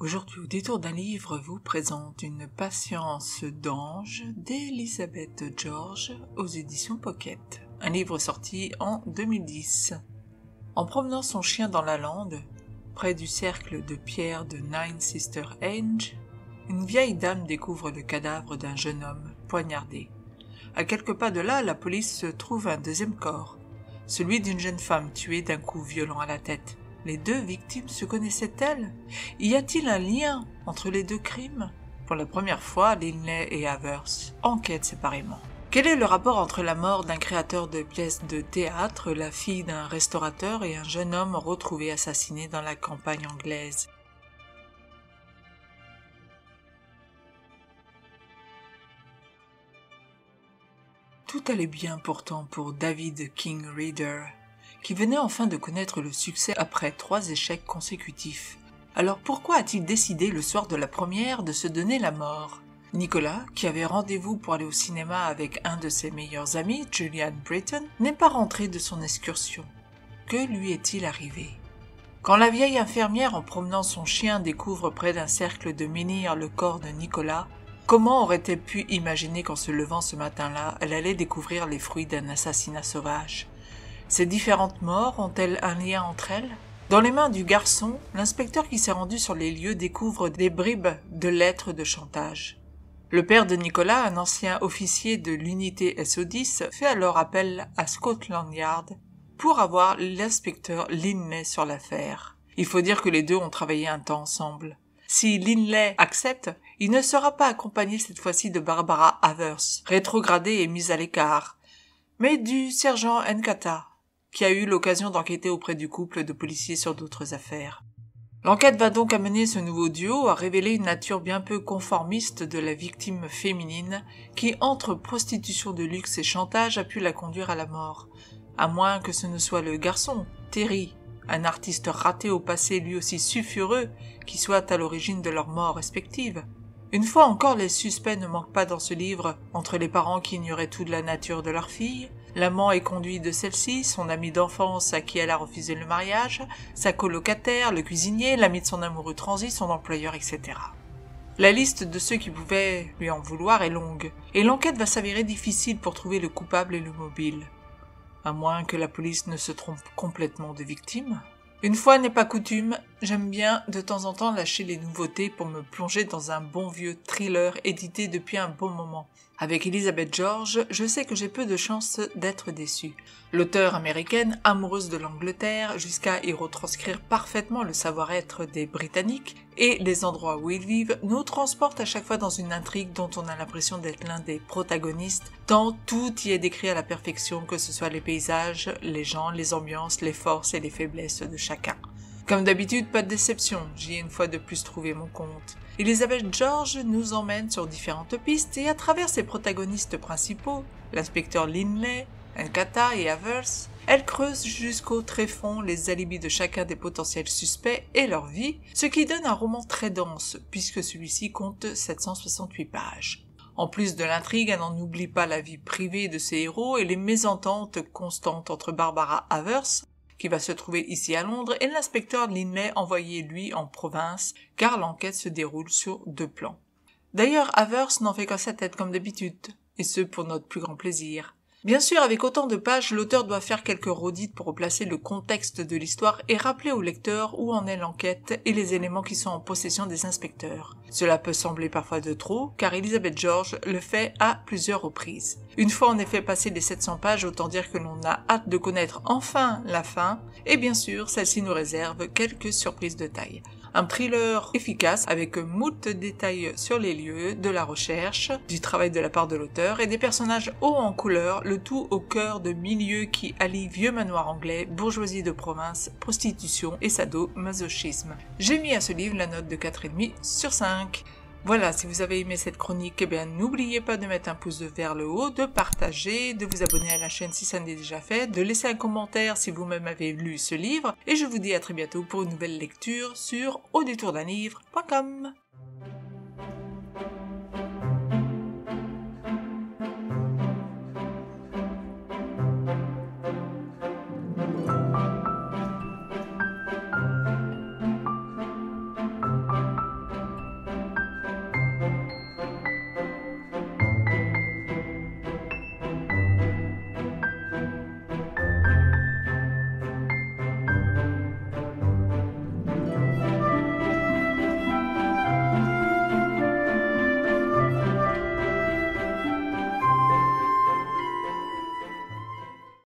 Aujourd'hui, au détour d'un livre, vous présente Une patience d'ange d'Elizabeth George aux éditions Pocket, un livre sorti en 2010. En promenant son chien dans la lande, près du cercle de pierre de Nine Sister Henge, une vieille dame découvre le cadavre d'un jeune homme poignardé. À quelques pas de là, la police trouve un deuxième corps, celui d'une jeune femme tuée d'un coup violent à la tête. Les deux victimes se connaissaient-elles? Y a-t-il un lien entre les deux crimes? Pour la première fois, Linley et Havers enquêtent séparément. Quel est le rapport entre la mort d'un créateur de pièces de théâtre, la fille d'un restaurateur et un jeune homme retrouvé assassiné dans la campagne anglaise? Tout allait bien pourtant pour David King Reader, qui venait enfin de connaître le succès après 3 échecs consécutifs. Alors pourquoi a-t-il décidé le soir de la première de se donner la mort? Nicolas, qui avait rendez-vous pour aller au cinéma avec un de ses meilleurs amis, Julian Britton, n'est pas rentré de son excursion. Que lui est-il arrivé? Quand la vieille infirmière, en promenant son chien, découvre près d'un cercle de menhirs le corps de Nicolas, comment aurait-elle pu imaginer qu'en se levant ce matin-là, elle allait découvrir les fruits d'un assassinat sauvage? Ces différentes morts ont-elles un lien entre elles? Dans les mains du garçon, l'inspecteur qui s'est rendu sur les lieux découvre des bribes de lettres de chantage. Le père de Nicolas, un ancien officier de l'unité SO10, fait alors appel à Scotland Yard pour avoir l'inspecteur Linley sur l'affaire. Il faut dire que les deux ont travaillé un temps ensemble. Si Linley accepte, il ne sera pas accompagné cette fois-ci de Barbara Havers, rétrogradée et mise à l'écart, mais du sergent Nkata, qui a eu l'occasion d'enquêter auprès du couple de policiers sur d'autres affaires. L'enquête va donc amener ce nouveau duo à révéler une nature bien peu conformiste de la victime féminine qui, entre prostitution de luxe et chantage, a pu la conduire à la mort. À moins que ce ne soit le garçon, Terry, un artiste raté au passé lui aussi sulfureux, qui soit à l'origine de leur mort respective. Une fois encore, les suspects ne manquent pas dans ce livre, entre les parents qui ignoraient tout de la nature de leur fille, l'amant et conduit de celle-ci, son ami d'enfance à qui elle a refusé le mariage, sa colocataire, le cuisinier, l'ami de son amoureux transi, son employeur, etc. La liste de ceux qui pouvaient lui en vouloir est longue, et l'enquête va s'avérer difficile pour trouver le coupable et le mobile. À moins que la police ne se trompe complètement de victime. Une fois n'est pas coutume, j'aime bien de temps en temps lâcher les nouveautés pour me plonger dans un bon vieux thriller édité depuis un bon moment. Avec Elizabeth George, je sais que j'ai peu de chances d'être déçue. L'auteure américaine, amoureuse de l'Angleterre, jusqu'à y retranscrire parfaitement le savoir-être des Britanniques et les endroits où ils vivent, nous transporte à chaque fois dans une intrigue dont on a l'impression d'être l'un des protagonistes, tant tout y est décrit à la perfection, que ce soit les paysages, les gens, les ambiances, les forces et les faiblesses de chacun. Comme d'habitude, pas de déception, j'y ai une fois de plus trouvé mon compte. Elizabeth George nous emmène sur différentes pistes et à travers ses protagonistes principaux, l'inspecteur Linley, Nkata et Havers, elle creuse jusqu'au tréfonds les alibis de chacun des potentiels suspects et leur vie, ce qui donne un roman très dense, puisque celui-ci compte 768 pages. En plus de l'intrigue, elle n'en oublie pas la vie privée de ses héros et les mésententes constantes entre Barbara Havers, qui va se trouver ici à Londres, et l'inspecteur Linley envoyé lui en province, car l'enquête se déroule sur 2 plans. D'ailleurs, Havers n'en fait qu'à sa tête comme d'habitude, et ce pour notre plus grand plaisir. Bien sûr, avec autant de pages, l'auteur doit faire quelques redites pour replacer le contexte de l'histoire et rappeler au lecteur où en est l'enquête et les éléments qui sont en possession des inspecteurs. Cela peut sembler parfois de trop, car Elizabeth George le fait à plusieurs reprises. Une fois en effet passé les 700 pages, autant dire que l'on a hâte de connaître enfin la fin, et bien sûr, celle-ci nous réserve quelques surprises de taille. Un thriller efficace avec moult détails sur les lieux, de la recherche, du travail de la part de l'auteur et des personnages hauts en couleur, le tout au cœur de milieux qui allient vieux manoir anglais, bourgeoisie de province, prostitution et sadomasochisme. J'ai mis à ce livre la note de 4,5 sur 5. Voilà, si vous avez aimé cette chronique, n'oubliez pas de mettre un pouce vers le haut, de partager, de vous abonner à la chaîne si ça n'est déjà fait, de laisser un commentaire si vous-même avez lu ce livre, et je vous dis à très bientôt pour une nouvelle lecture sur audétourdunlivre.com.